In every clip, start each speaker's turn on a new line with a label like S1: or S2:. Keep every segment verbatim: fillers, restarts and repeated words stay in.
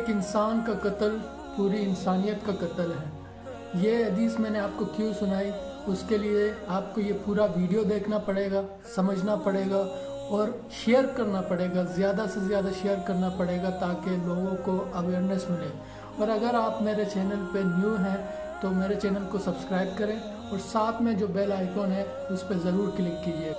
S1: ایک انسان کا قتل پوری انسانیت کا قتل ہے۔ یہ حدیث میں نے آپ کو کیوں سنائی، اس کے لیے آپ کو یہ پورا ویڈیو دیکھنا پڑے گا، سمجھنا پڑے گا اور شیئر کرنا پڑے گا، زیادہ سے زیادہ شیئر کرنا پڑے گا تاکہ لوگوں کو اویئرنیس ملے۔ اور اگر آپ میرے چینل پہ نیو ہیں تو میرے چینل کو سبسکرائب کریں اور ساتھ میں جو بیل آئیکن ہے اس پہ ضرور کلک کیجیے۔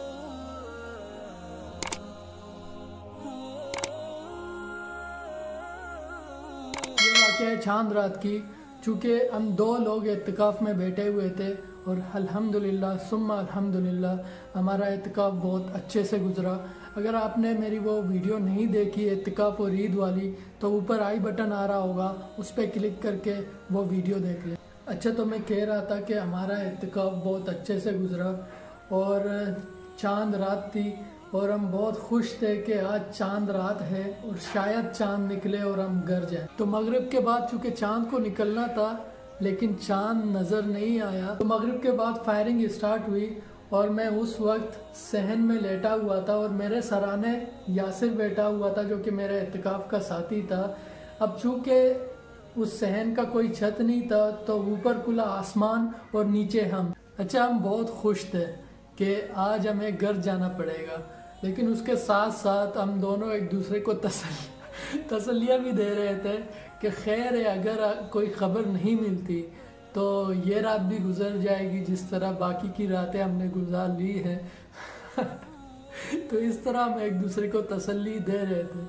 S1: یہ واقعہ ہے چاند رات کی، چونکہ ہم دو لوگ اعتکاف میں بیٹھے ہوئے تھے اور الحمدللہ ثم الحمدللہ ہمارا اعتکاف بہت اچھے سے گزرا۔ اگر آپ نے میری وہ ویڈیو نہیں دیکھی اعتکاف اور عید والی تو اوپر آئی بٹن آ رہا ہوگا، اس پہ کلک کر کے وہ ویڈیو دیکھ لیں۔ اچھا، تو میں کہہ رہا تھا کہ ہمارا اعتکاف بہت اچھے سے گزرا اور چاند رات تھی اور ہم بہت خوش تھے کہ آج چاند رات ہے اور شاید چاند نکلے اور ہم گھر جائیں۔ تو مغرب کے بعد چونکہ چاند کو نکلنا تھا لیکن چاند نظر نہیں آیا، تو مغرب کے بعد فائرنگ اسٹارٹ ہوئی اور میں اس وقت صحن میں لیٹا ہوا تھا اور میرے سرانے یاسر بیٹھا ہوا تھا جو کہ میرے اعتکاف کا ساتھی تھا۔ اب چونکہ اس صحن کا کوئی چھت نہیں تھا تو اوپر کھلا آسمان اور نیچے ہم۔ اچھا، ہم بہت خوش تھے کہ آج ہمیں گھر جانا پڑے گا، لیکن اس کے ساتھ ساتھ ہم دونوں ایک دوسرے کو تسلی تسلیاں بھی دے رہے تھے کہ خیر ہے، اگر کوئی خبر نہیں ملتی تو یہ رات بھی گزر جائے گی جس طرح باقی کی راتیں ہم نے گزار لی ہیں۔ تو اس طرح ہم ایک دوسرے کو تسلی دے رہے تھے۔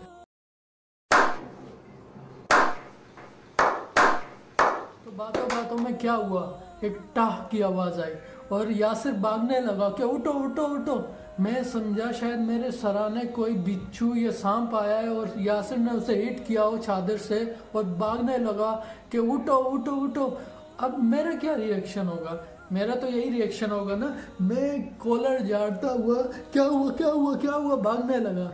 S1: تو باتوں باتوں میں کیا ہوا، ایک ٹاہ کی آواز آئی اور یاسر بھاگنے لگا کہ اٹھو اٹھو اٹھو۔ میں سمجھا شاید میرے سرانے کوئی بچھو یا سانپ آیا ہے اور یاسر نے اسے ہٹ کیا ہو چادر سے اور بھاگنے لگا کہ اٹھو اٹھو اٹھو۔ اب میرا کیا ری ایکشن ہوگا؟ میرا تو یہی ری ایکشن ہوگا نا، میں کولر جھاڑتا ہوا کیا ہوا کیا ہوا کیا ہوا بھاگنے لگا۔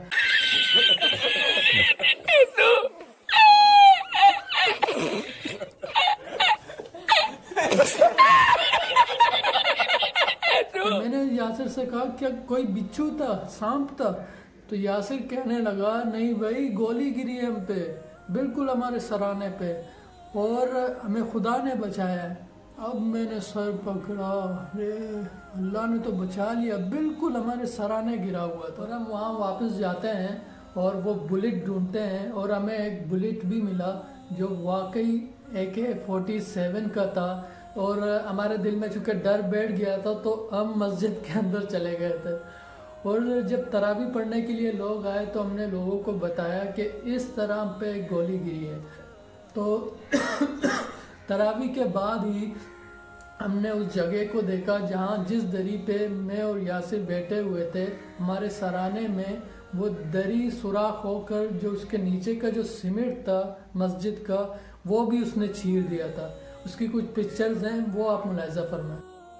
S1: میں نے یاسر سے کہا کیا کوئی بچھو تھا، سانپ تھا؟ تو یاسر کہنے لگا نہیں بھائی، گولی گری ہے ہم پہ، بالکل ہمارے سرانے پہ، اور ہمیں خدا نے بچایا ہے۔ اب میں نے سر پکڑا، ارے اللہ نے تو بچا لیا، بالکل ہمارے سرانے گرا ہوا تھا۔ اور ہم وہاں واپس جاتے ہیں اور وہ بلٹ ڈھونڈتے ہیں اور ہمیں ایک بلٹ بھی ملا جو واقعی اے کے فورٹی سیون کا تھا، اور ہمارے دل میں چونکہ ڈر بیٹھ گیا تھا تو ہم مسجد کے اندر چلے گئے تھے۔ اور جب تراویح پڑھنے کے لیے لوگ آئے تو ہم نے لوگوں کو بتایا کہ اس طرح ہم پہ گولی گری ہے۔ تو تراویح کے بعد ہی ہم نے اس جگہ کو دیکھا جہاں جس دری پہ میں اور یاسر بیٹھے ہوئے تھے، ہمارے سرانے میں وہ دری سوراخ ہو کر جو اس کے نیچے کا جو سیمنٹ تھا مسجد کا وہ بھی اس نے چیر دیا تھا۔ اس کی کچھ پکچرز ہیں، وہ آپ ملاحظہ فرمائیں۔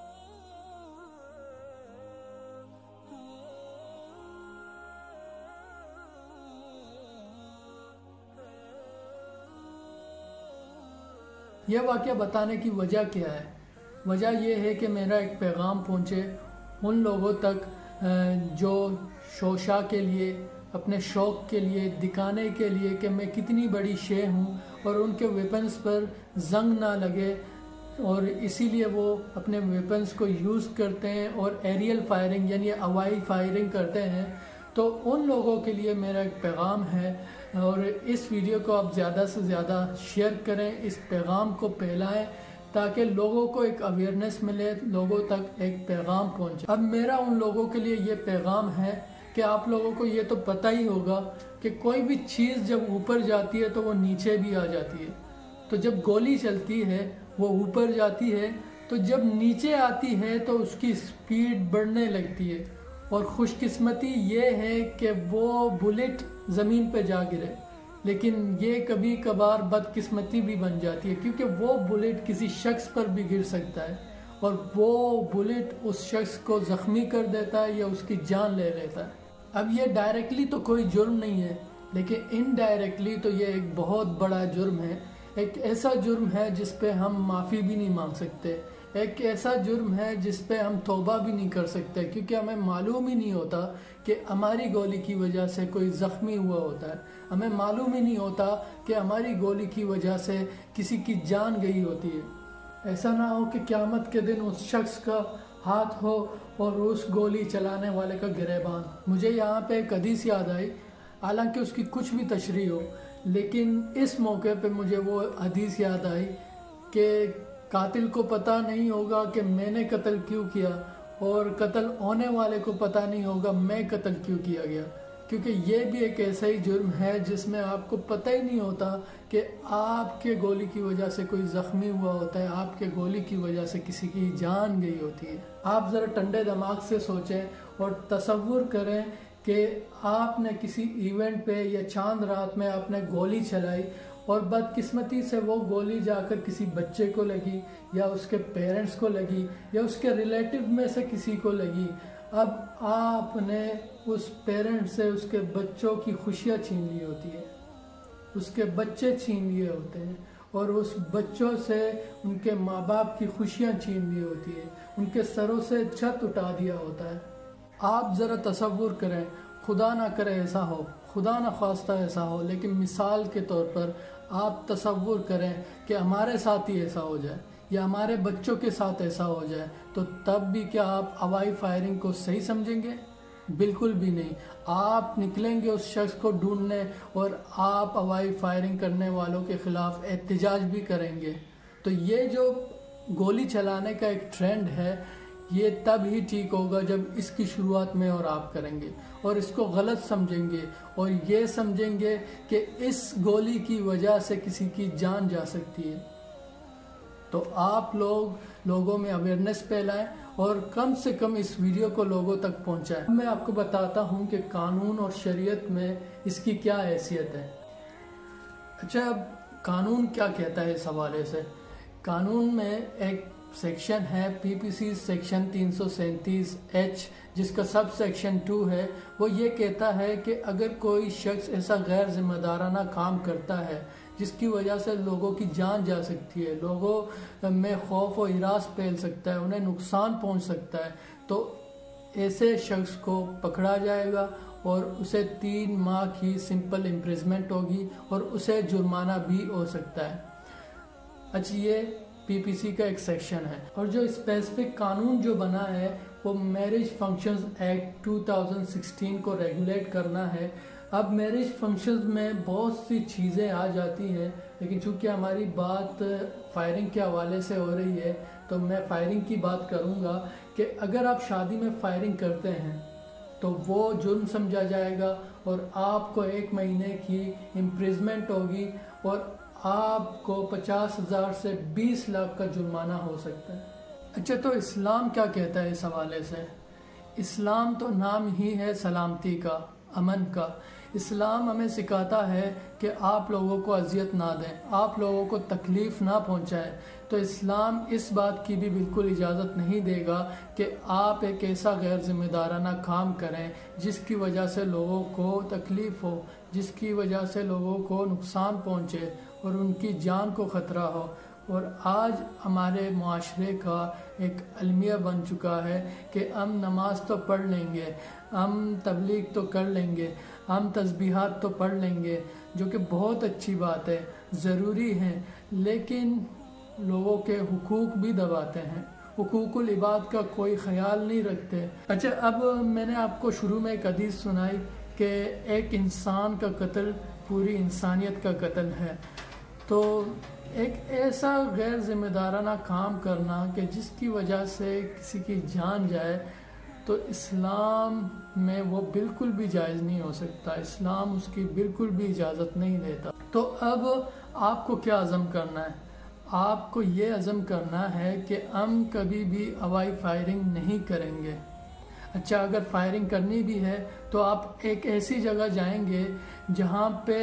S1: یہ واقعہ بتانے کی وجہ کیا ہے؟ وجہ یہ ہے کہ میرا ایک پیغام پہنچے ان لوگوں تک جو شوشا کے لیے، اپنے شوق کے لیے، دکھانے کے لیے کہ میں کتنی بڑی شے ہوں اور ان کے ویپنز پر زنگ نہ لگے، اور اسی لیے وہ اپنے ویپنز کو یوز کرتے ہیں اور ایریل فائرنگ یعنی ہوائی فائرنگ کرتے ہیں۔ تو ان لوگوں کے لیے میرا ایک پیغام ہے اور اس ویڈیو کو آپ زیادہ سے زیادہ شیئر کریں، اس پیغام کو پھیلائیں تاکہ لوگوں کو ایک اویئرنیس ملے، لوگوں تک ایک پیغام پہنچے۔ اب میرا ان لوگوں کے لیے یہ پیغام ہے کہ آپ لوگوں کو یہ تو پتہ ہی ہوگا کہ کوئی بھی چیز جب اوپر جاتی ہے تو وہ نیچے بھی آ جاتی ہے۔ تو جب گولی چلتی ہے وہ اوپر جاتی ہے، تو جب نیچے آتی ہے تو اس کی سپیڈ بڑھنے لگتی ہے، اور خوش قسمتی یہ ہے کہ وہ بلٹ زمین پہ جا گرے، لیکن یہ کبھی کبھار بدقسمتی بھی بن جاتی ہے کیونکہ وہ بلٹ کسی شخص پر بھی گر سکتا ہے اور وہ بلٹ اس شخص کو زخمی کر دیتا ہے یا اس کی جان لے لیتا ہے۔ اب یہ ڈائریکٹلی تو کوئی جرم نہیں ہے، لیکن انڈائریکٹلی تو یہ ایک بہت بڑا جرم ہے، ایک ایسا جرم ہے جس پہ ہم معافی بھی نہیں مانگ سکتے، ایک ایسا جرم ہے جس پہ ہم توبہ بھی نہیں کر سکتے، کیونکہ ہمیں معلوم ہی نہیں ہوتا کہ ہماری گولی کی وجہ سے کوئی زخمی ہوا ہوتا ہے، ہمیں معلوم ہی نہیں ہوتا کہ ہماری گولی کی وجہ سے کسی کی جان گئی ہوتی ہے۔ ایسا نہ ہو کہ قیامت کے دن اس شخص کا ہاتھ ہو اور اس گولی چلانے والے کا گریبان۔ مجھے یہاں پہ ایک حدیث یاد آئی، حالانکہ اس کی کچھ بھی تشریح ہو، لیکن اس موقع پہ مجھے وہ حدیث یاد آئی کہ قاتل کو پتہ نہیں ہوگا کہ میں نے قتل کیوں کیا، اور قتل ہونے والے کو پتہ نہیں ہوگا میں قتل کیوں کیا گیا، کیونکہ یہ بھی ایک ایسا ہی جرم ہے جس میں آپ کو پتہ ہی نہیں ہوتا کہ آپ کے گولی کی وجہ سے کوئی زخمی ہوا ہوتا ہے، آپ کے گولی کی وجہ سے کسی کی جان گئی ہوتی ہے۔ آپ ذرا ٹھنڈے دماغ سے سوچیں اور تصور کریں کہ آپ نے کسی ایونٹ پہ یا چاند رات میں آپ نے گولی چلائی اور بدقسمتی سے وہ گولی جا کر کسی بچے کو لگی یا اس کے پیرنٹس کو لگی یا اس کے ریلیٹیو میں سے کسی کو لگی۔ اب آپ نے اس پیرنٹ سے اس کے بچوں کی خوشیاں چھین لی ہوتی ہے، اس کے بچے چھین لیے ہوتے ہیں، اور اس بچوں سے ان کے ماں باپ کی خوشیاں چھین لی ہوتی ہے، ان کے سروں سے چھت اٹھا دیا ہوتا ہے۔ آپ ذرا تصور کریں، خدا نہ کرے ایسا ہو، خدا نہ خواستہ ایسا ہو، لیکن مثال کے طور پر آپ تصور کریں کہ ہمارے ساتھ ہی ایسا ہو جائے یا ہمارے بچوں کے ساتھ ایسا ہو جائے، تو تب بھی کیا آپ ہوائی فائرنگ کو صحیح سمجھیں گے؟ بالکل بھی نہیں۔ آپ نکلیں گے اس شخص کو ڈھونڈنے اور آپ ہوائی فائرنگ کرنے والوں کے خلاف احتجاج بھی کریں گے۔ تو یہ جو گولی چلانے کا ایک ٹرینڈ ہے، یہ تب ہی ٹھیک ہوگا جب اس کی شروعات میں اور آپ کریں گے اور اس کو غلط سمجھیں گے اور یہ سمجھیں گے کہ اس گولی کی وجہ سے کسی کی جان جا سکتی ہے۔ تو آپ لوگ لوگوں میں اویئرنیس پھیلائیں اور کم سے کم اس ویڈیو کو لوگوں تک پہنچائیں۔ میں آپ کو بتاتا ہوں کہ قانون اور شریعت میں اس کی کیا حیثیت ہے۔ اچھا، اب قانون کیا کہتا ہے اس حوالے سے؟ قانون میں ایک سیکشن ہے پی پی سی سیکشن تین سو سینتیس ایچ، جس کا سب سیکشن ٹو ہے۔ وہ یہ کہتا ہے کہ اگر کوئی شخص ایسا غیر ذمہ دارانہ کام کرتا ہے جس کی وجہ سے لوگوں کی جان جا سکتی ہے، لوگوں میں خوف و ہراس پھیل سکتا ہے، انہیں نقصان پہنچ سکتا ہے، تو ایسے شخص کو پکڑا جائے گا اور اسے تین ماہ کی سمپل امپریزمنٹ ہوگی اور اسے جرمانہ بھی ہو سکتا ہے۔ اچھا، یہ پی پی سی کا ایک سیکشن ہے۔ اور جو اسپیسیفک قانون جو بنا ہے وہ marriage functions act two thousand sixteen کو ریگولیٹ کرنا ہے۔ اب میرج فنکشنز میں بہت سی چیزیں آ جاتی ہیں، لیکن چونکہ ہماری بات فائرنگ کے حوالے سے ہو رہی ہے تو میں فائرنگ کی بات کروں گا کہ اگر آپ شادی میں فائرنگ کرتے ہیں تو وہ جرم سمجھا جائے گا اور آپ کو ایک مہینے کی امپریزمنٹ ہوگی اور آپ کو پچاس ہزار سے بیس لاکھ کا جرمانہ ہو سکتا ہے۔ اچھا، تو اسلام کیا کہتا ہے اس حوالے سے؟ اسلام تو نام ہی ہے سلامتی کا، امن کا۔ اسلام ہمیں سکھاتا ہے کہ آپ لوگوں کو اذیت نہ دیں، آپ لوگوں کو تکلیف نہ پہنچائیں۔ تو اسلام اس بات کی بھی بالکل اجازت نہیں دے گا کہ آپ ایک ایسا غیر ذمہ دارانہ کام کریں جس کی وجہ سے لوگوں کو تکلیف ہو، جس کی وجہ سے لوگوں کو نقصان پہنچے اور ان کی جان کو خطرہ ہو۔ اور آج ہمارے معاشرے کا ایک المیہ بن چکا ہے کہ ہم نماز تو پڑھ لیں گے، ہم تبلیغ تو کر لیں گے، ہم تسبیحات تو پڑھ لیں گے، جو کہ بہت اچھی بات ہے، ضروری ہے، لیکن لوگوں کے حقوق بھی دباتے ہیں، حقوق العباد کا کوئی خیال نہیں رکھتے۔ اچھا، اب میں نے آپ کو شروع میں ایک حدیث سنائی کہ ایک انسان کا قتل پوری انسانیت کا قتل ہے۔ تو ایک ایسا غیر ذمہ دارانہ کام کرنا کہ جس کی وجہ سے کسی کی جان جائے، تو اسلام میں وہ بالکل بھی جائز نہیں ہو سکتا، اسلام اس کی بالکل بھی اجازت نہیں دیتا۔ تو اب آپ کو کیا عزم کرنا ہے؟ آپ کو یہ عزم کرنا ہے کہ ہم کبھی بھی ہوائی فائرنگ نہیں کریں گے۔ اچھا، اگر فائرنگ کرنی بھی ہے تو آپ ایک ایسی جگہ جائیں گے جہاں پہ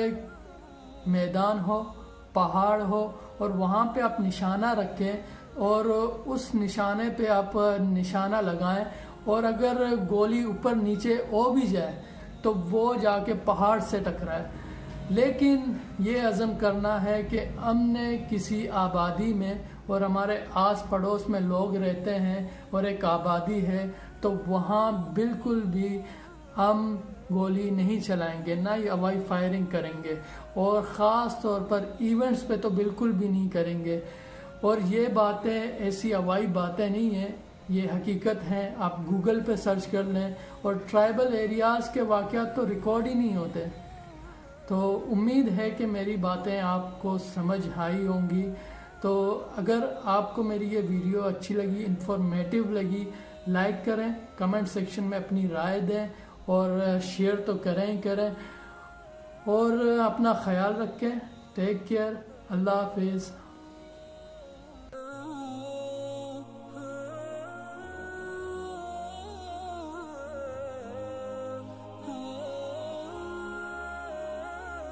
S1: میدان ہو، پہاڑ ہو، اور وہاں پہ آپ نشانہ رکھیں اور اس نشانے پہ آپ نشانہ لگائیں، اور اگر گولی اوپر نیچے ہو بھی جائے تو وہ جا کے پہاڑ سے ٹکرائے۔ لیکن یہ عزم کرنا ہے کہ ہم نے کسی آبادی میں اور ہمارے آس پڑوس میں لوگ رہتے ہیں اور ایک آبادی ہے تو وہاں بالکل بھی ہم گولی نہیں چلائیں گے، نہ ہی ہوائی فائرنگ کریں گے، اور خاص طور پر ایونٹس پہ تو بالکل بھی نہیں کریں گے۔ اور یہ باتیں ایسی ہوائی باتیں نہیں ہیں، یہ حقیقت ہیں۔ آپ گوگل پہ سرچ کر لیں، اور ٹرائبل ایریاز کے واقعات تو ریکارڈ ہی نہیں ہوتے۔ تو امید ہے کہ میری باتیں آپ کو سمجھ آئی ہوں گی۔ تو اگر آپ کو میری یہ ویڈیو اچھی لگی، انفارمیٹیو لگی، لائک کریں، کمنٹ سیکشن میں اپنی رائے دیں، اور شیئر تو کریں ہی کریں، اور اپنا خیال رکھیں۔ ٹیک کیئر، اللہ حافظ۔